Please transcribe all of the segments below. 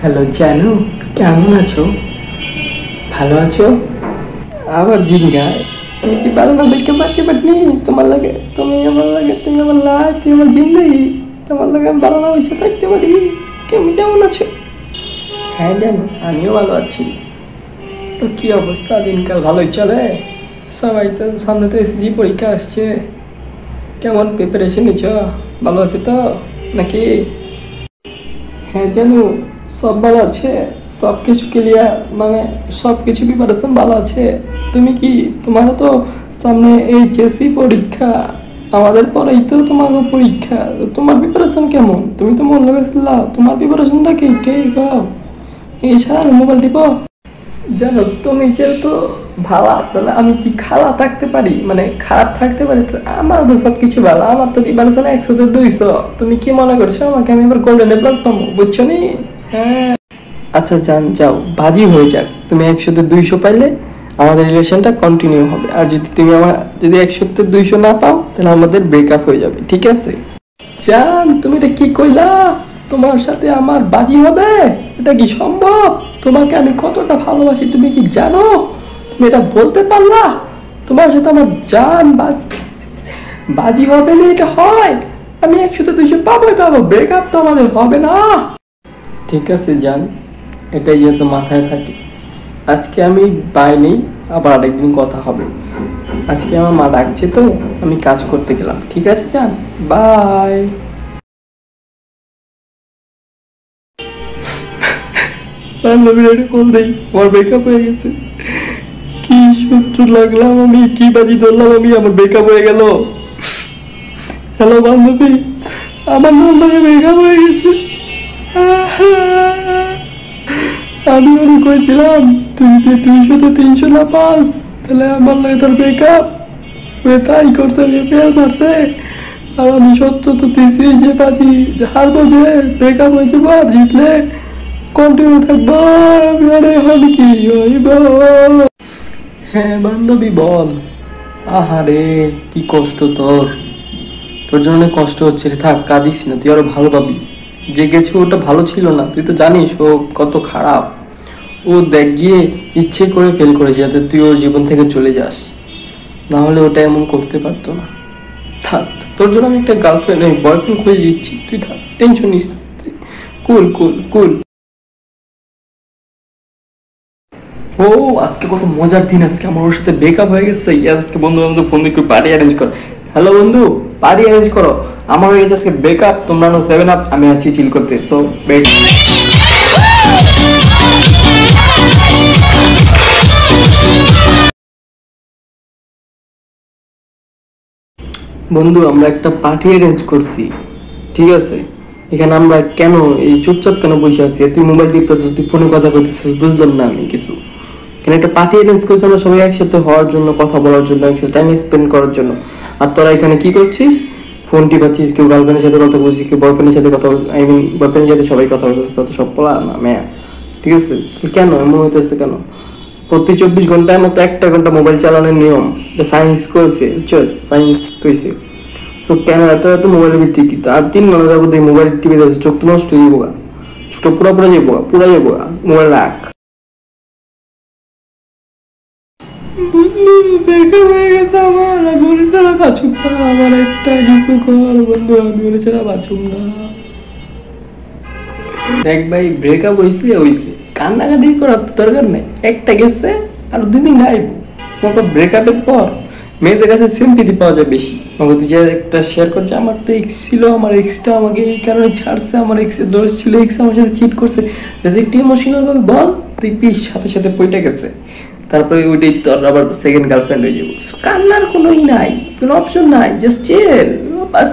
Hello জানু, কেমন আছো? ভালো আছো? আবার জিঙ্গায় আমি কি ভালো না দেখতে পাচ্ছি পারিনি তোমার লাগে। তুমি আমার লাগে, তুমি আমার লাইফ, তুমি আমার জিন্দগি। তোমার লাগে আমি ভালো না বসে থাকতে পারি? তুমি কেমন আছো? হ্যাঁ জানো, আমিও ভালো আছি। তো কি অবস্থা, দিনকাল ভালোই চলে? সবাই তো সামনে তো এসএসসি পরীক্ষা আসছে, কেমন প্রিপারেশন নিচ্ছ? ভালো আছে তো নাকি? হ্যাঁ জানু, সব ভালো আছে, সব কিছু ক্লিয়ার, মানে সব কিছু প্রিপারেশন ভালো আছে। তুমি কি, তোমারও তো সামনে এইচএসসি পরীক্ষা, আমাদের পরেই তো তোমারও পরীক্ষা। তোমার প্রিপারেশন কেমন? তুমি তো মন লাগাইছিল, তোমার প্রিপারেশনটা কি কে খাও? এই সারা মোবাইল টিপো। জানো তুমি যেহেতু ভালো, তাহলে আমি কি খারাপ থাকতে পারি? মানে খারাপ থাকতে পারি? আমার তো সব কিছু ভালো, আমার তো প্রিপারেশন 100-200। তুমি কি মনে করছো আমাকে আমি এবার গোল্ডেন প্লাস পাবো, বুঝছো নি? হ্যাঁ, আচ্ছা জান, যাও বাজি হয়ে যাক। তুমি 100-200 পাইলে আমাদের রিলেশনটা কন্টিনিউ হবে, আর যদি তুমি আমার যদি 100-200 না পাও তাহলে আমাদের ব্রেকআপ হয়ে যাবে, ঠিক আছে? জান তুমি এটা কি কইলা? তোমার সাথে আমার বাজি হবে? এটা কি সম্ভব? তোমাকে আমি কতটা ভালোবাসি তুমি কি জানো? তুমি এটা বলতে পারলা? তোমার সাথে আমার জান বাজি বাজি হবে না, এটা হয়? আমি 100-200 পাবোই পাবো, ব্রেকআপ তো আমাদের হবে না। ঠিক আছে জান, এটাই যেহেতু মাথায় থাকে, আজকে আমি বাই নেই, আবার আরেকদিন কথা হবে। আজকে আমার মা ডাকছে তো, আমি কাজ করতে গেলাম, ঠিক আছে জান? বাই। বান্ধবীর একটা কল দেই, আমার ব্রেকআপ হয়ে গেছে। কি সূত্র লাগলাম আমি, কি বাজি ধরলাম আমি, আমার ব্রেকআপ হয়ে গেল। হ্যালো বান্ধবী, আমার নাম্বারে ব্রেকআপ হয়ে গেছে। আমি ওরে কইছিলাম তুই যদি 200-300 না পাস তাহলে আমার লাগে তোর ব্রেকআপ। তাই করছে, ফেল মারছে। আর আমি সত্য তো দিছি যে বাজি হারবো, যে ব্রেকআপ হয়ে যাবো, আর জিতলে কন্টিনিউ থাকবো। আমি আরে এখন কি হইব? হ্যাঁ বান্ধবী বল। আহারে কি কষ্ট তোর, তোর জন্য অনেক কষ্ট হচ্ছে রে। থাক কাঁদিস না, তুই আরো ভালো পাবি। যে গেছে ওটা ভালো ছিল না, তুই তো জানিস ও কত খারাপ। ও দেখ গিয়ে ইচ্ছে করে ফেল করেছে যাতে তুই ওর জীবন থেকে চলে যাস, না হলে ওটা এমন করতে পারতো না। থাক, তোর জন্য আমি একটা গার্লফ্রেন্ড বয়ফ্রেন্ড খুঁজে দিচ্ছি, তুই থাক, টেনশন নিস না। কুল কুল কুল। ও আজকে কত মজার দিন, আজকে আমার ওর সাথে ব্রেকআপ হয়ে গেছে। আজকে বন্ধু আমাদের ফোন দিয়ে পার্টি অ্যারেঞ্জ কর। হ্যালো বন্ধু, পার্টি অ্যারেঞ্জ করো, আমার হয়ে গেছে আজকে ব্রেকআপ, তোমরা নো 7 আপ, আমি আছি চিল করতে। So bet. বন্ধু আমরা একটা পার্টি অ্যারেঞ্জ করছি, ঠিক আছে? এখানে আমরা কেন এই চুপচাপ কেন বসে আছি? তুই মোবাইল টিপতেছিস, তুই ফোনে কথা কইতেছিস, বুঝলাম না আমি কিছু। এখানে একটা পার্টি অ্যারেঞ্জ করছি আমরা সবাই একসাথে হওয়ার জন্য, কথা বলার জন্য, একসাথে টাইম স্পেন্ড করার জন্য। আর তোরা এখানে কি করছিস? ফোন টিপাচ্ছিস, কেউ গার্লফ্রেন্ডের সাথে কথা বলছিস, কেউ বয়ফ্রেন্ডের সাথে কথা বলছিস, আই মিন বয়ফ্রেন্ডের সাথে সবাই কথা বলছিস। তত সব পড়া না মেয়া, ঠিক আছে? কেন এমন হইতেছে কেন? প্রতি 24 ঘন্টায় মতো 1টা ঘন্টা মোবাইল চালানোর নিয়ম, এটা সায়েন্স কইছে, বুঝছস? সায়েন্স কইছে। সো কেন এত এত মোবাইলের ভিত্তি? আর 3 ঘন্টা যাবো এই মোবাইল টিপে যাচ্ছে, চোখ তো নষ্ট হয়ে যাবো, চোখটা পুরা পুরা যাবো, পুরা যাবো। মোবাইল রাখ। বন্ধু দেখা হয়ে গেছে আমার, আমি ওরে ছাড়া বাঁচুম না। আমার একটা কিছু কর বন্ধু, আমি ওরে ছাড়া বাঁচুম না। দেখ ভাই, ব্রেকআপ হয়েছে হয়েছে, কান্নাকাটি করার তো দরকার নেই। একটা গেছে আর 2 দিন গাইব। ব্রেকআপের পর মেয়েদের কাছে সিম্পিতি পাওয়া যায় বেশি। আমাকে তুই যে একটা শেয়ার করছে, আমার তো এক্স ছিল, আমার এক্সটা আমাকে এই কারণে ছাড়ছে, আমার এক্সের দোষ ছিল, এক্স আমার সাথে চিট করছে, যাতে একটু ইমোশনাল ভাবে বল। তুই পিস সাথে সাথে পইটা গেছে, তারপরে ওইটাই তোর আবার সেকেন্ড গার্লফ্রেন্ড হয়ে যাবো। কান্নার কোনোই নাই, কোনো অপশন নাই, জাস্ট চিল। বাস।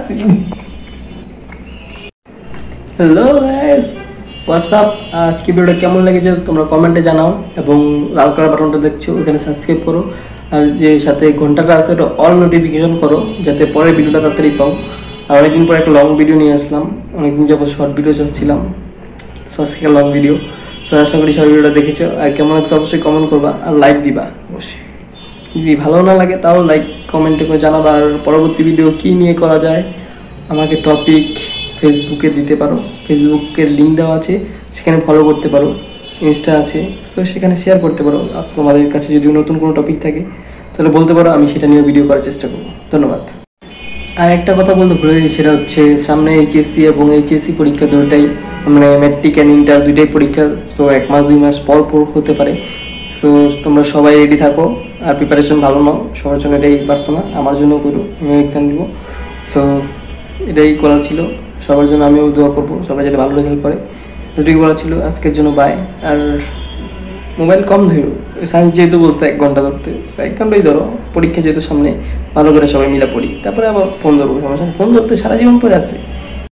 Hello guys, WhatsApp. আজকে ভিডিওটা কেমন লেগেছে তোমরা কমেন্টে জানাও, এবং লাল কালার বাটনটা দেখছো ওখানে সাবস্ক্রাইব করো, আর যে সাথে ঘন্টাটা আছে ওটা অল নোটিফিকেশন করো, যাতে পরের ভিডিওটা তাড়াতাড়ি পাও। আর অনেকদিন পর একটা লং ভিডিও নিয়ে আসলাম, অনেকদিন যাবো শর্ট ভিডিও চাচ্ছিলাম, সো আজকে লং ভিডিও। সো আশা করি সবাই ভিডিওটা দেখেছো, আর কেমন লাগছে অবশ্যই কমেন্ট করবা, আর লাইক দিবা অবশ্যই। যদি ভালো না লাগে তাও লাইক কমেন্টে করে জানাবা। আর পরবর্তী ভিডিও কী নিয়ে করা যায়, আমাকে টপিক ফেসবুকে দিতে পারো, ফেসবুকের লিঙ্ক দেওয়া আছে, সেখানে ফলো করতে পারো। ইনস্টা আছে, সো সেখানে শেয়ার করতে পারো। তোমাদের কাছে যদি নতুন কোনো টপিক থাকে তাহলে বলতে পারো, আমি সেটা নিয়ে ভিডিও করার চেষ্টা করবো। ধন্যবাদ। আর একটা কথা বলতে ভুলে গেছি, সেটা হচ্ছে সামনে এইচএসসি এবং এইচএসসি পরীক্ষা দুটোই, মানে ম্যাট্রিক অ্যান্ড ইন্টার দুইটাই পরীক্ষা। তো 1 মাস 2 মাস পর পর হতে পারে। সো তোমরা সবাই রেডি থাকো, আর প্রিপারেশন ভালো নাও। সবার জন্য এটাই প্রার্থনা, আমার জন্য করো, আমিও এক্সাম দিব। সো এটাই করা ছিল, সবার জন্য আমিও দোয়া করবো, সবাই যাতে ভালো রেজাল্ট করে। দুটোই বলা ছিল আজকের জন্য, বাই। আর মোবাইল কম ধরো, সায়েন্স যেহেতু বলছে 1 ঘন্টা ধরতে, 1 ঘন্টাই ধরো। পরীক্ষা যেহেতু সামনে, ভালো করে সবাই মিলে পড়ি, তারপরে আবার ফোন ধরবো, সমস্যা নেই। ফোন ধরতে সারা জীবন পরে আছে।